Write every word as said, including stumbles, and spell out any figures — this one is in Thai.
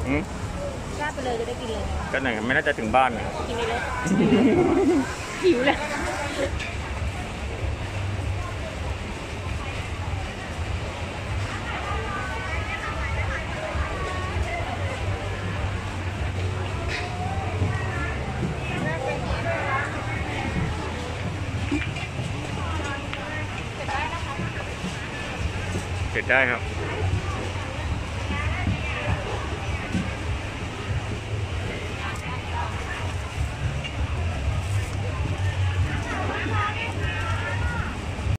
อืมราดไปเลยจะได้กินเลยก็ไหนไม่น่าจะถึงบ้านนะกินไปเลยหิวเลยเสร็จได้ครับ